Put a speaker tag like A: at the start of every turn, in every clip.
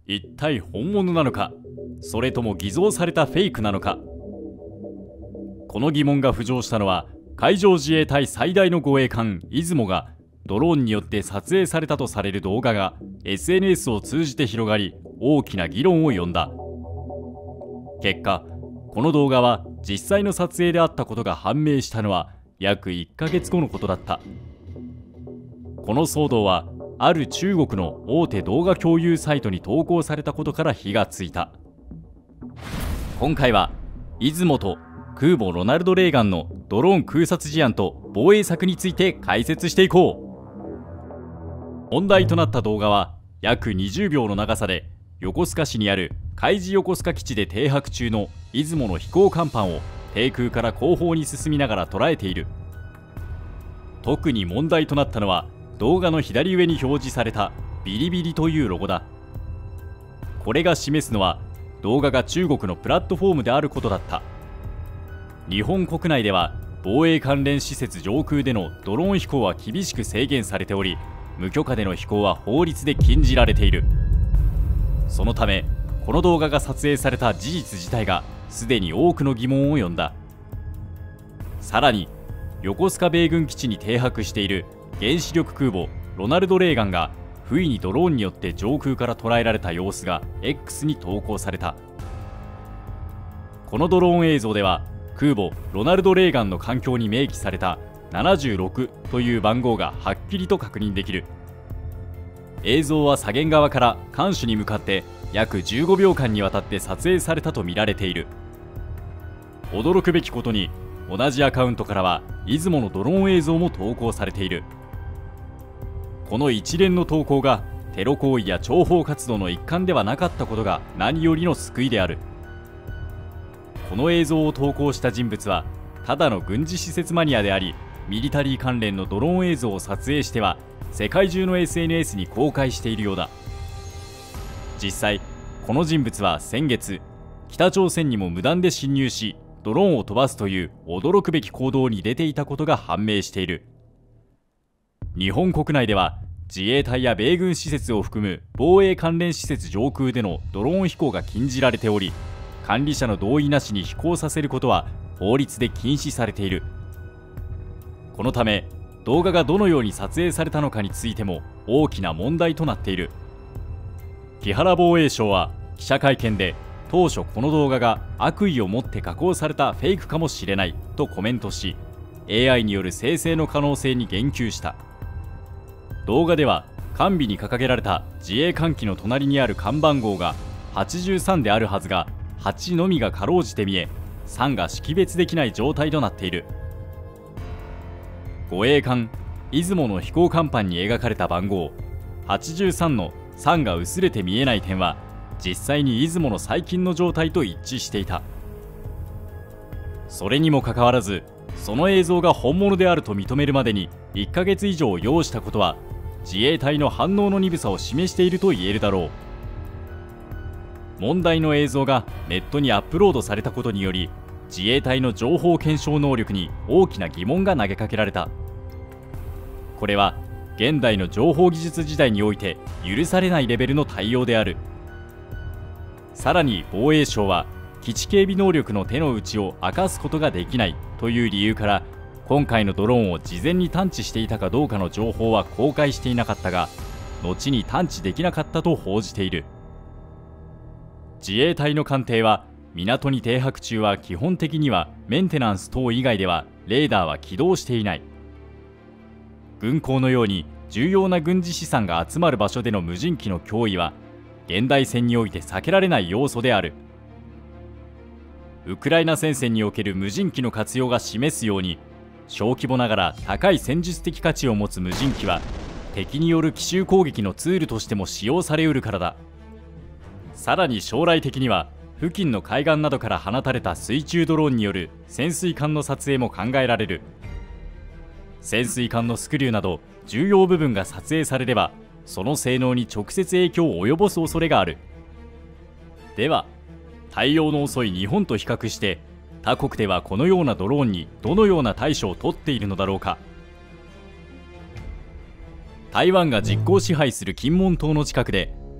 A: 一体本物なのか、それとも偽造されたフェイクなのか。この疑問が浮上したのは、海上自衛隊最大の護衛艦「いずも」がドローンによって撮影されたとされる動画が SNS を通じて広がり、大きな議論を呼んだ。結果、この動画は実際の撮影であったことが判明したのは約1ヶ月後のことだった。この騒動はある中国の大手動画共有サイトに投稿されたことから火がついた。今回は出雲と空母ロナルド・レーガンのドローン空撮事案と防衛策について解説していこう。問題となった動画は約20秒の長さで、横須賀市にある海自横須賀基地で停泊中の出雲の飛行甲板を低空から後方に進みながら捉えている。特に問題となったのは、動画の左上に表示されたビリビリというロゴだ。これが示すのは動画が中国のプラットフォームであることだった。日本国内では防衛関連施設上空でのドローン飛行は厳しく制限されており、無許可での飛行は法律で禁じられている。そのため、この動画が撮影された事実自体がすでに多くの疑問を呼んだ。さらに、横須賀米軍基地に停泊している原子力空母ロナルド・レーガンが不意にドローンによって上空から捉えられた様子が X に投稿された。このドローン映像では、空母ロナルド・レーガンの環境に明記された76という番号がはっきりと確認できる。映像は左舷側から艦首に向かって約15秒間にわたって撮影されたとみられている。驚くべきことに、同じアカウントからは出雲のドローン映像も投稿されている。この一連の投稿がテロ行為や諜報活動の一環ではなかったことが何よりの救いである。この映像を投稿した人物はただの軍事施設マニアであり、ミリタリー関連のドローン映像を撮影しては世界中の SNS に公開しているようだ。実際、この人物は先月、北朝鮮にも無断で侵入しドローンを飛ばすという驚くべき行動に出ていたことが判明している。日本国内では自衛隊や米軍施設を含む防衛関連施設上空でのドローン飛行が禁じられており、管理者の同意なしに飛行させることは法律で禁止されている。このため、動画がどのように撮影されたのかについても大きな問題となっている。木原防衛相は記者会見で、当初この動画が悪意を持って加工されたフェイクかもしれないとコメントし、 AI による生成の可能性に言及した。動画では艦尾に掲げられた自衛艦機の隣にある看板号が83であるはずが、8のみがかろうじて見え、3が識別できない状態となっている。護衛艦出雲の飛行甲板に描かれた番号83の3が薄れて見えない点は、実際に出雲の最近の状態と一致していた。それにもかかわらず、その映像が本物であると認めるまでに1ヶ月以上要したことは、自衛隊の反応の鈍さを示していると言えるだろう。問題の映像がネットにアップロードされたことにより、自衛隊の情報検証能力に大きな疑問が投げかけられた。これは現代の情報技術時代において許されないレベルの対応である。さらに防衛省は、基地警備能力の手の内を明かすことができないという理由から、今回のドローンを事前に探知していたかどうかの情報は公開していなかったが、後に探知できなかったと報じている。自衛隊の艦艇は、港に停泊中は基本的にはメンテナンス等以外ではレーダーは起動していない。軍港のように重要な軍事資産が集まる場所での無人機の脅威は、現代戦において避けられない要素である。ウクライナ戦線における無人機の活用が示すように、小規模ながら高い戦術的価値を持つ無人機は、敵による奇襲攻撃のツールとしても使用されうるからだ。さらに将来的には、付近の海岸などから放たれた水中ドローンによる潜水艦の撮影も考えられる。潜水艦のスクリューなど重要部分が撮影されれば、その性能に直接影響を及ぼす恐れがある。では、対応の遅い日本と比較して、他国ではこのようなドローンにどのような対処をとっているのだろうか。台湾が実効支配する金門島の近くで、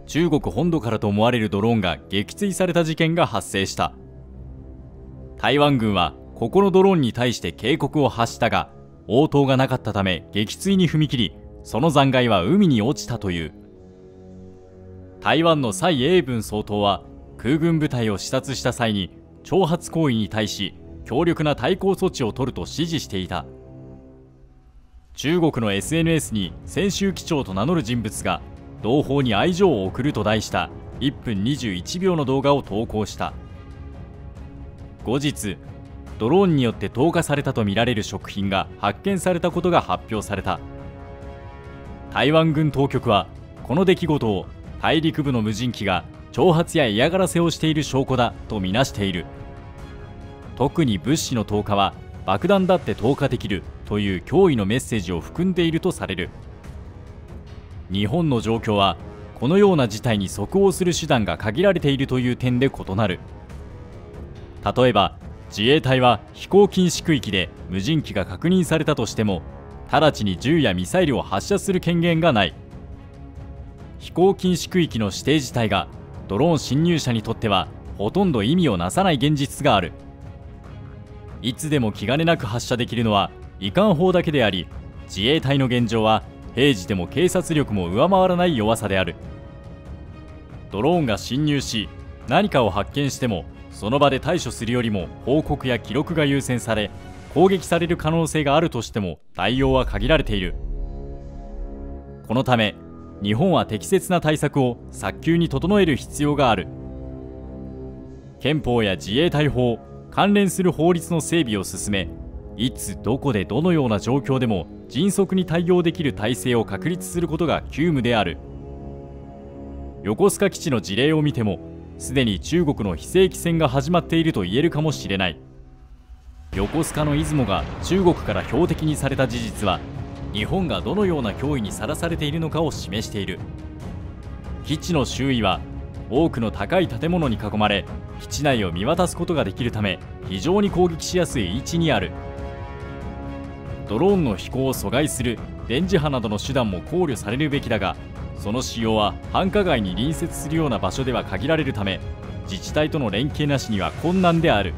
A: 中国本土からと思われるドローンが撃墜された事件が発生した。台湾軍はここのドローンに対して警告を発したが、応答がなかったため撃墜に踏み切り、その残骸は海に落ちたという。台湾の蔡英文総統は空軍部隊を視察した際に挑発行為に対し強力な対抗措置を取ると指示していた。中国の SNS に専修機長と名乗る人物が同胞に愛情を送ると題した1分21秒の動画を投稿した。後日、ドローンによって投下されたとみられる食品が発見されたことが発表された。台湾軍当局はこの出来事を大陸部の無人機が挑発や嫌がらせをしている証拠だとみなしている。特に物資の投下は爆弾だって投下できるという脅威のメッセージを含んでいるとされる。日本の状況はこのような事態に即応する手段が限られているという点で異なる。例えば自衛隊は飛行禁止区域で無人機が確認されたとしても、直ちに銃やミサイルを発射する権限がない。飛行禁止区域の指定自体がドローン侵入者にとってはほとんど意味をなさない現実がある。いつでも気兼ねなく発射できるのは移管法だけであり、自衛隊の現状は平時でも警察力も上回らない弱さである。ドローンが侵入し何かを発見しても、その場で対処するよりも報告や記録が優先され、攻撃される可能性があるとしても対応は限られている。このため日本は適切な対策を早急に整える必要がある。憲法や自衛隊法、関連する法律の整備を進め、いつどこでどのような状況でも迅速に対応できる体制を確立することが急務である。横須賀基地の事例を見ても、すでに中国の非正規戦が始まっていると言えるかもしれない。横須賀の出雲が中国から標的にされた事実は、日本がどのような脅威にさらされているのかを示している。基地の周囲は多くの高い建物に囲まれ、基地内を見渡すことができるため非常に攻撃しやすい位置にある。ドローンの飛行を阻害する電磁波などの手段も考慮されるべきだが、その使用は繁華街に隣接するような場所では限られるため、自治体との連携なしには困難である。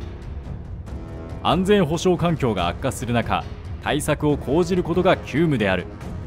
A: 安全保障環境が悪化する中、対策を講じることが急務である。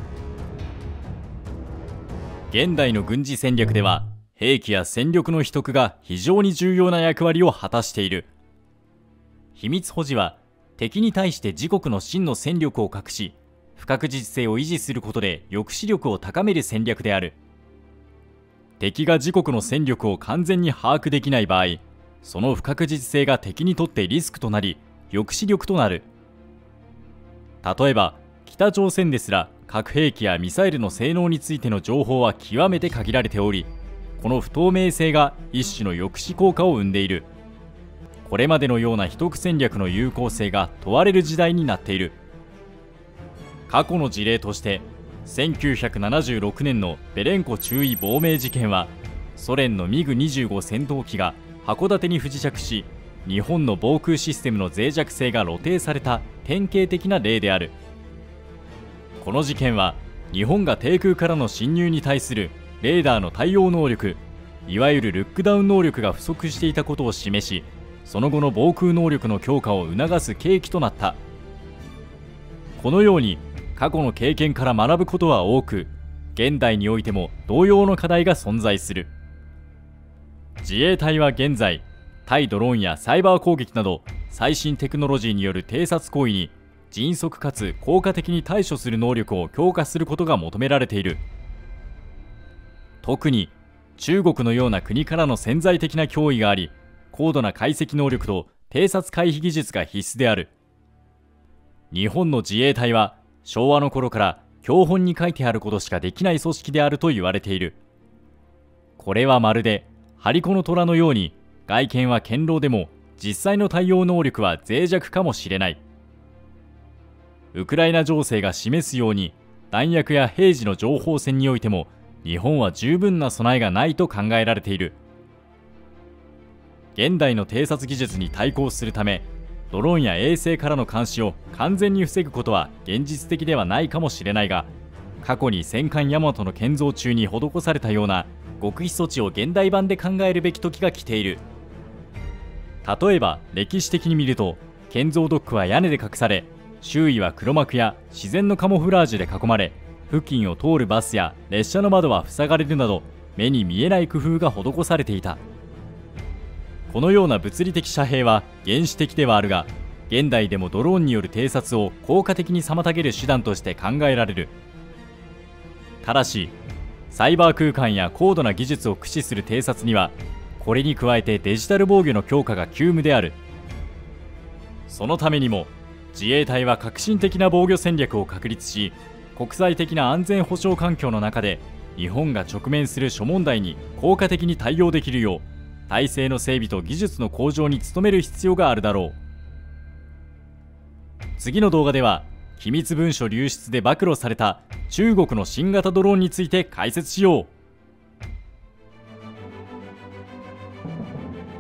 A: 現代の軍事戦略では、兵器や戦力の秘匿が非常に重要な役割を果たしている。秘密保持は敵に対して自国の真の戦力を隠し、不確実性を維持することで抑止力を高める戦略である。敵が自国の戦力を完全に把握できない場合、その不確実性が敵にとってリスクとなり、抑止力となる。例えば北朝鮮ですら核兵器やミサイルの性能についての情報は極めて限られており、この不透明性が一種の抑止効果を生んでいる。これまでのような秘匿戦略の有効性が問われる時代になっている。過去の事例として1976年のベレンコ中尉亡命事件は、ソ連のミグ25戦闘機が函館に不時着し、日本の防空システムの脆弱性が露呈された典型的な例である。この事件は日本が低空からの侵入に対するレーダーの対応能力、いわゆるルックダウン能力が不足していたことを示し、その後の防空能力の強化を促す契機となった。このように過去の経験から学ぶことは多く、現代においても同様の課題が存在する。自衛隊は現在、対ドローンやサイバー攻撃など最新テクノロジーによる偵察行為に迅速かつ効果的に対処する能力を強化することが求められている。特に中国のような国からの潜在的な脅威があり、高度な解析能力と偵察回避技術が必須である。日本の自衛隊は昭和の頃から教本に書いてあることしかできない組織であると言われている。これはまるで張り子の虎のように、外見は堅牢でも実際の対応能力は脆弱かもしれない。ウクライナ情勢が示すように、弾薬や兵士の情報戦においても日本は十分な備えがないと考えられている。現代の偵察技術に対抗するため、ドローンや衛星からの監視を完全に防ぐことは現実的ではないかもしれないが、過去に戦艦大和の建造中に施されたような極秘措置を現代版で考えるべき時が来ている。例えば歴史的に見ると、建造ドックは屋根で隠され、周囲は黒幕や自然のカモフラージュで囲まれ、付近を通るバスや列車の窓は塞がれるなど、目に見えない工夫が施されていた。このような物理的遮蔽は原始的ではあるが、現代でもドローンによる偵察を効果的に妨げる手段として考えられる。ただし、サイバー空間や高度な技術を駆使する偵察には、これに加えてデジタル防御の強化が急務である。そのためにも自衛隊は革新的な防御戦略を確立し、国際的な安全保障環境の中で日本が直面する諸問題に効果的に対応できるよう、体制の整備と技術の向上に努める必要があるだろう。次の動画では、機密文書流出で暴露された中国の新型ドローンについて解説しよう。